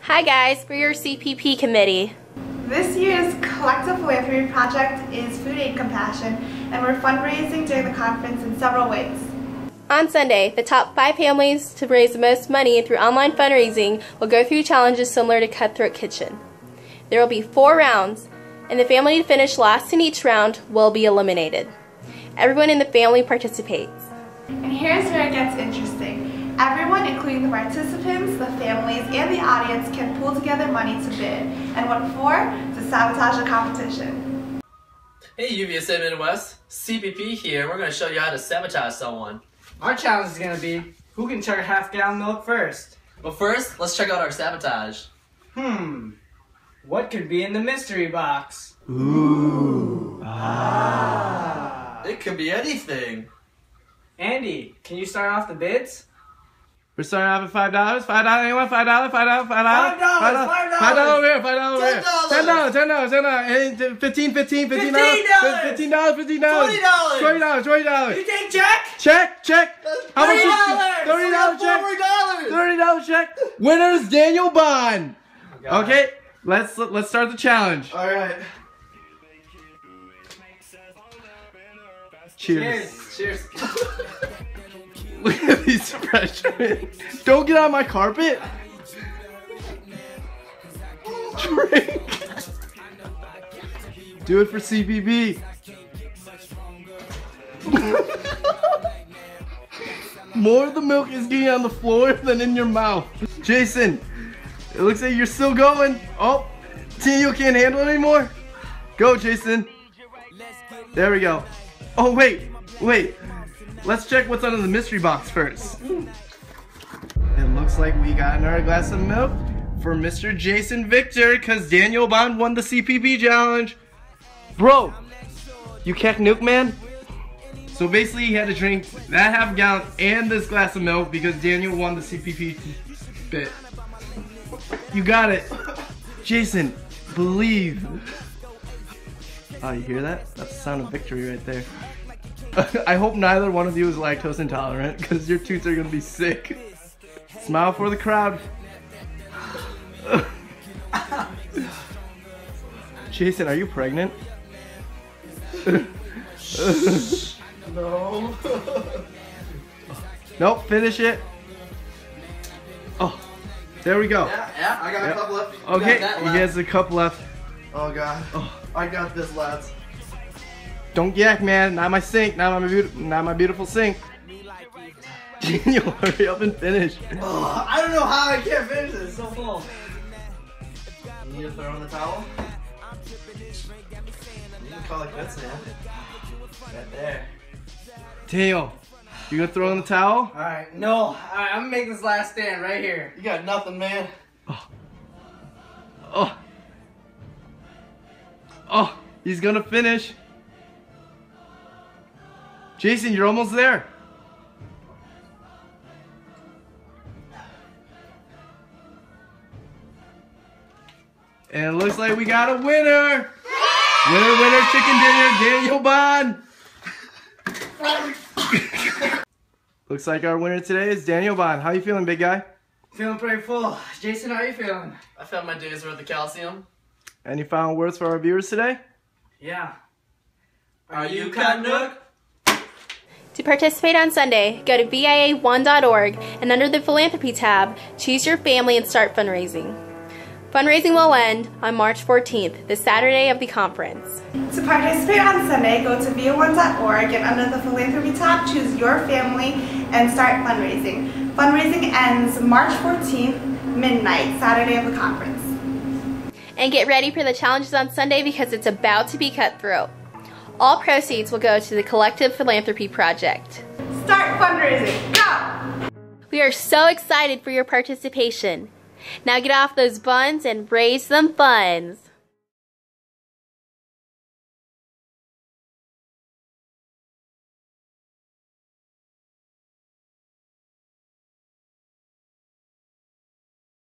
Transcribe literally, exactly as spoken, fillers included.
Hi guys, we're your C P P committee. This year's Collective Philanthropy Project is Food Aid Compassion, and we're fundraising during the conference in several ways. On Sunday, the top five families to raise the most money through online fundraising will go through challenges similar to Cutthroat Kitchen. There will be four rounds, and the family to finish last in each round will be eliminated. Everyone in the family participates. And here's where it gets interesting. Everyone, including the participants, the families, and the audience, can pool together money to bid. And what for? To sabotage the competition. Hey U V S A Midwest, C P P here. We're going to show you how to sabotage someone. Our challenge is going to be, who can chug a half gallon milk first? But first, let's check out our sabotage. Hmm, what could be in the mystery box? Ooh. Ah. It could be anything. Andy, can you start off the bids? We're starting off at five dollars. Five dollars. Anyone? Five dollars. Five dollars. Five dollars. Five dollars. Five dollars. Five dollars over here. Five dollars over here. Ten dollars. Ten dollars. Ten dollars. Ten dollars. Fifteen. Fifteen. Fifteen dollars. Fifteen dollars. Fifteen dollars. Fifteen dollars. Twenty dollars. Twenty dollars. Twenty dollars. You take check? Check. Check. How much? Thirty dollars. Thirty dollars check. Forty dollars. Thirty dollars check. Winner's Daniel Bond. Oh, okay. Let's let's start the challenge. All right. Cheers. Cheers. Look at these freshmen. Don't get on my carpet. Drink. Do it for C P B. More of the milk is getting on the floor than in your mouth. Jason, it looks like you're still going. Oh, Daniel can't handle it anymore. Go, Jason. There we go. Oh, wait, wait. Let's check what's under the mystery box first. It looks like we got another glass of milk for Mister Jason Victor because Daniel Bond won the C P P challenge. Bro, you keck nuke man? So basically he had to drink that half gallon and this glass of milk because Daniel won the C P P bit. You got it. Jason, believe. Oh, you hear that? That's the sound of victory right there. I hope neither one of you is lactose intolerant because your tooth are gonna be sick. Smile for the crowd. Jason, are you pregnant? No. Nope, finish it. Oh, there we go. Yeah, yeah, I got Yep. a cup left. You Okay, got that he left. has a cup left. Oh god. Oh. I got this, lads. Don't yak, man. Not my sink. Not my beautiful. Not my beautiful sink. Daniel, hurry up and finish. Oh, I don't know how I can't finish this. It's so full. You need to throw in the towel. You can call it quits, man. Right there. Daniel, you gonna throw in the towel? Alright, no. Alright, I'm gonna make this last stand right here. You got nothing, man. Oh. Oh. Oh, he's gonna finish. Jason, you're almost there. And it looks like we got a winner. Winner, winner, chicken dinner, Daniel Bond. Looks like our winner today is Daniel Bond. How you feeling, big guy? Feeling pretty full. Jason, how are you feeling? I found my day's worth of calcium. Any final words for our viewers today? Yeah. Are you Cotton Nook? To participate on Sunday, go to V I A one dot org and under the Philanthropy tab, choose your family and start fundraising. Fundraising will end on March fourteenth, the Saturday of the conference. To participate on Sunday, go to V I A one dot org and under the Philanthropy tab, choose your family and start fundraising. Fundraising ends March fourteenth, midnight, Saturday of the conference. And get ready for the challenges on Sunday because it's about to be cutthroat. All proceeds will go to the Collective Philanthropy Project. Start fundraising, go! We are so excited for your participation. Now get off those buns and raise some funds.